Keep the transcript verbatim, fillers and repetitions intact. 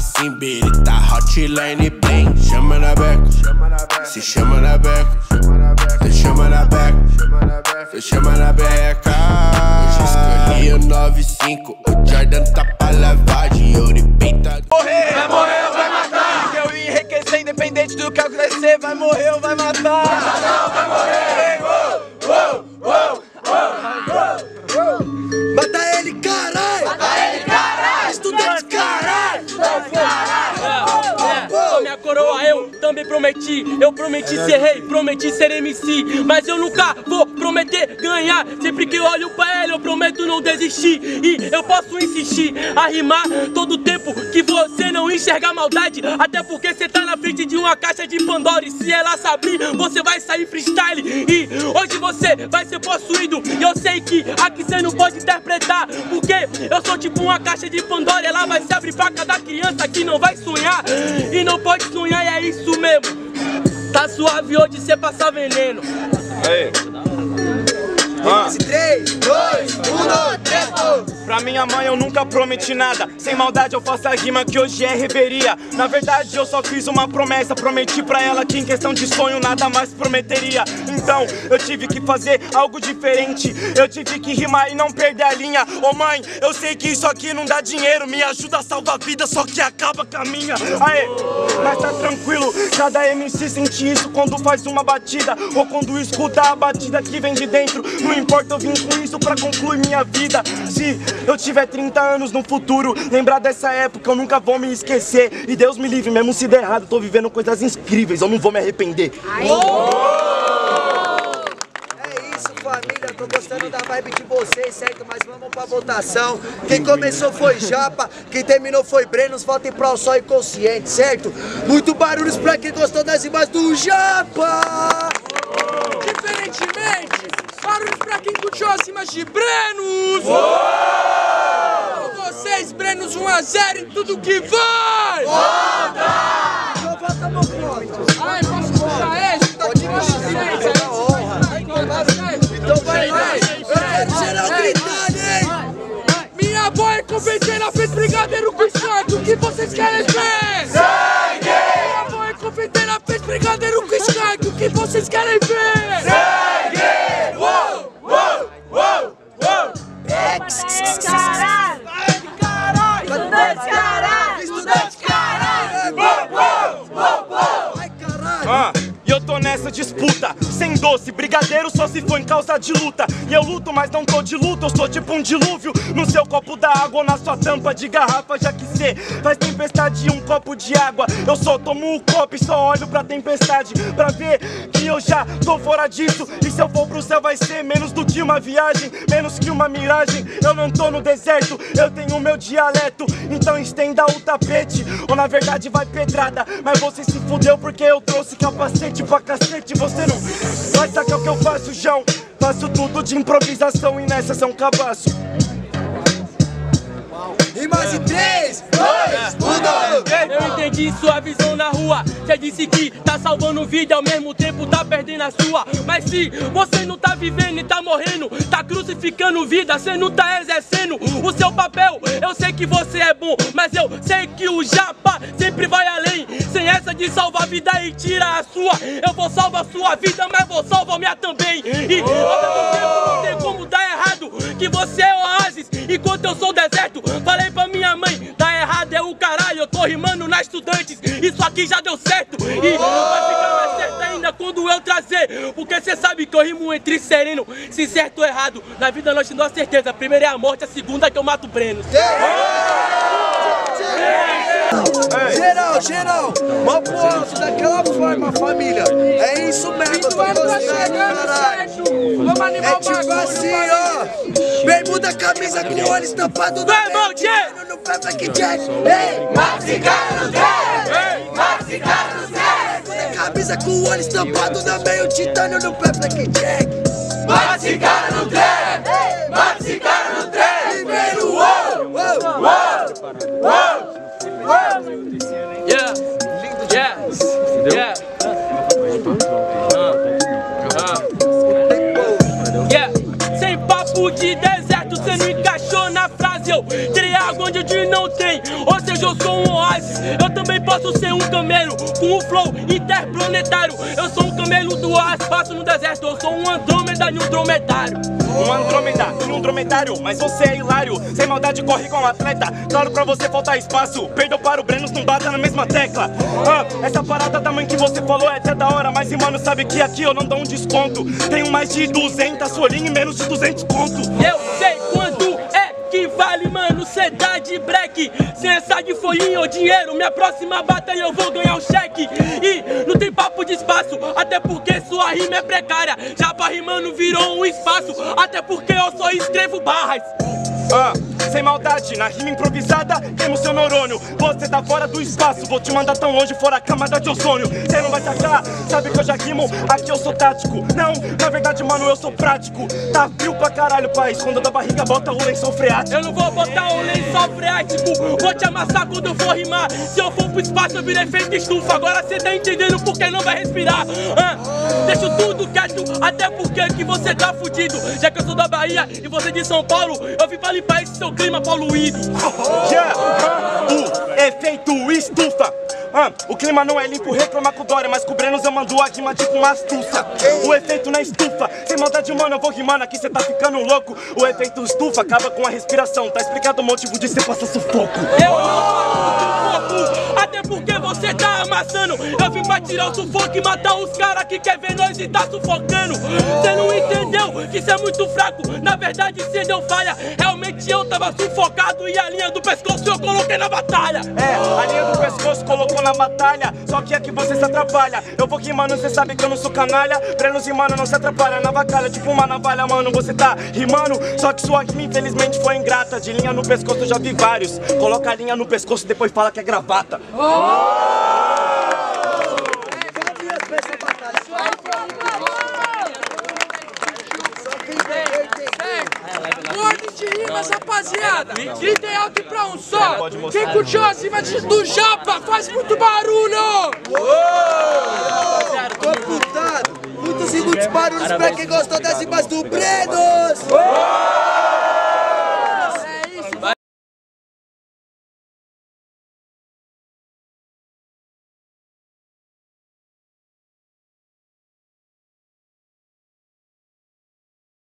assim, birita, hotline bem. Chama na beca, se chama na beca, se chama na beca, se chama na beca. Hoje escolhi o nove cinco, o Jordan tá pra lavagem, eu de peita. Morrer, vai morrer ou vai matar? Eu enriquecer independente do que acontecer, vai morrer ou vai matar? Não, vai morrer, uou, uou, uou, uou. Mata ele, caralho! Mata ele, caralho! Estudante, caralho! É, minha coroa eu também prometi. Eu prometi ser rei, prometi ser M C. Mas eu nunca vou prometer ganhar. Sempre que eu olho pra ele eu prometo não desistir. E eu posso insistir a rimar todo tempo que você não enxerga maldade. Até porque você tá na frente de uma caixa de Pandora. E se ela se abrir, você vai sair freestyle. E hoje você vai ser possuído. E eu sei que aqui você não pode interpretar, porque eu sou tipo uma caixa de Pandora. Ela vai se abrir pra cada criança que não vai sonhar. E não pode sonhar, e é isso mesmo. Tá suave hoje cê passar veneno. Aí. Ah. três, dois, um, três, Pra minha mãe eu nunca prometi nada. Sem maldade eu faço a rima que hoje é reveria. Na verdade eu só fiz uma promessa. Prometi pra ela que em questão de sonho nada mais prometeria. Então eu tive que fazer algo diferente. Eu tive que rimar e não perder a linha. Ô oh, mãe, eu sei que isso aqui não dá dinheiro. Me ajuda a salvar a vida, só que acaba com a minha. Aê, mas tá tranquilo. Cada M C sente isso quando faz uma batida, ou quando escuta a batida que vem de dentro. Não importa, eu vim com isso pra concluir minha vida. Se eu tiver trinta anos no futuro, lembrar dessa época eu nunca vou me esquecer. E Deus me livre, mesmo se der errado, tô vivendo coisas incríveis, eu não vou me arrepender. É isso, família, tô gostando da vibe de vocês, certo? Mas vamos pra votação. Quem começou foi Japa, quem terminou foi Brenos. Votem pro Sol e Consciente, certo? Muito barulhos pra quem gostou das rimas do Japa! Diferentemente, barulhos pra quem curtiu as rimas de Brenos! Vocês, Brenos, um a zero em tudo que vai! Volta! Então vota meu ponto. Ai, posso puxar esse? Tá aqui vocês! É uma honra. Então vai lá, eu quero geral gritando, hein? Minha boia confeiteira fez brigadeiro com escanque, o que vocês querem ver? Sangue! Minha boia confeiteira fez brigadeiro com escanque, o que vocês querem ver? Sangue! Uou, uou, uou, uou! Caralho! Caralho! Estudante, caralho! Estudante, caralho! Uou, uou, uou! Ai, caralho! Ah, e eu tô nessa disputa, sem doce, brigadeiro só se for em causa de luta. E eu luto, mas não tô de luto, eu sou tipo um dilúvio no seu copo d'água ou na sua tampa de garrafa. Já que cê faz tempestade e um copo de água, eu só tomo o copo e só olho pra tempestade, pra ver que eu já tô fora disso. E se eu for pro céu vai ser menos do que uma viagem, menos que uma miragem. Eu não tô no deserto, eu tenho meu dialeto. Então estenda o tapete, ou na verdade vai pedrada. Mas você se fudeu porque eu trouxe capacete pra cacete. Você não vai sacar o que eu faço, João. Faço tudo de improvisação e nessa são cabaço. Rimas em três, dois, um, Eu entendi sua visão na rua. Você disse que tá salvando vida, ao mesmo tempo tá perdendo a sua. Mas se você não tá vivendo e tá morrendo, tá crucificando vida, você não tá exercendo o seu papel. Eu sei que você é bom, mas eu sei que o Japa sempre vai além. Sem essa de salvar vida e tirar a sua, eu vou salvar sua vida, mas vou salvar minha também. E ao mesmo tempo não tem como dar errado, que você é oásis enquanto eu sou deserto. Falei pra minha mãe, tá errado é o caralho, eu tô rimando na Estudantes, isso aqui já deu certo. E vai ficar mais certo ainda quando eu trazer, porque cê sabe que eu rimo entre sereno, se certo ou errado. Na vida nós temos a certeza, a primeira é a morte, a segunda é que eu mato o Breno. Geral, geral, mó pro alto, daquela forma, família. É isso mesmo, eu tô gostando, caralho. É tipo assim, ó. Bermuda, camisa com o olho estampado no meio, tirando no pé, blackjack. Ei, Maxicano três! Ei, Maxicano três! bermuda, camisa com o olho estampado no meio, titânio no pé, blackjack. Maxicano três! Maxicano três! Primeiro, uou, uou, Uou! Uou! Yeah, yeah, yeah. Yeah, sem papo de deserto, cê não encaixou na frase. Eu tirei água onde não tem, ou seja, eu sou um oásis. Eu também posso ser um camelo com um flow interplanetário. Eu sou um camelo do oásis, passo no deserto. Eu sou um Andrômeda e um dromedário. Um Andrômeda e um dromedário, mas você é hilário. Sem maldade corre com um atleta. Claro, pra você falta espaço. Perdeu para o Brenos, não bata na mesma tecla. Ah, essa parada tamanho que você falou é até da hora, mas mano, sabe que aqui eu não dou um desconto. Tenho mais de duzentas folhinhas e menos de duzentos conto. Eu sei quanto é que vale, mano, cê dá de break. Sem essa de folhinha ou dinheiro, minha próxima batalha eu vou ganhar um cheque. E não tem papo de espaço, até porque sua rima é precária. Já pra rimando virou um espaço, até porque eu só escrevo barras. Ah, sem maldade, na rima improvisada, queimo seu neurônio. Você tá fora do espaço, vou te mandar tão longe, fora a camada de ozônio. Cê não vai sacar, sabe que eu já rimo, aqui eu sou tático. Não, na verdade, mano, eu sou prático. Tá frio pra caralho, pai, quando da barriga bota o lençol freático. Eu não vou botar o lençol freático, vou te amassar quando eu for rimar. Se eu for pro espaço eu virei feito estufa, agora cê tá entendendo porque não vai respirar. Ah, deixo tudo quieto, até porque que você tá fudido. Já que eu sou da Bahia e você de São Paulo, eu vim pra limpar esse seu clima poluído. Yeah, uh, o efeito estufa. Ah, o clima não é limpo, reclama com Dória, mas com o Brenos eu mando a rima tipo uma astúcia. O efeito na estufa, sem maldade, mano, eu vou rimando aqui, cê tá ficando louco. O efeito estufa acaba com a respiração, tá explicado o motivo de cê passar sufoco. Eu não passo sufoco, até porque você tá amassando. Eu vim pra tirar o sufoco e matar os caras que quer ver nós e tá sufocando. Cê não entendeu que cê é muito fraco, na verdade cê deu falha. Realmente eu tava sufocado e a linha do pescoço eu coloquei na batalha. É, a linha do pescoço colocou na batalha, só que aqui você se atrapalha. Eu vou rimando, cê sabe que eu não sou canalha. Brenos rimando não se atrapalha na bacalha, tipo uma navalha, mano, você tá rimando. Só que sua rima infelizmente foi ingrata. De linha no pescoço eu já vi vários. Coloca a linha no pescoço e depois fala que é gravata. Ordem de rimas, rapaziada! Gritem alto e pra um só! Quem curtiu as rimas do Japa, faz muito barulho! Computado! Muitos e muitos barulhos pra quem gostou das rimas do Brenos!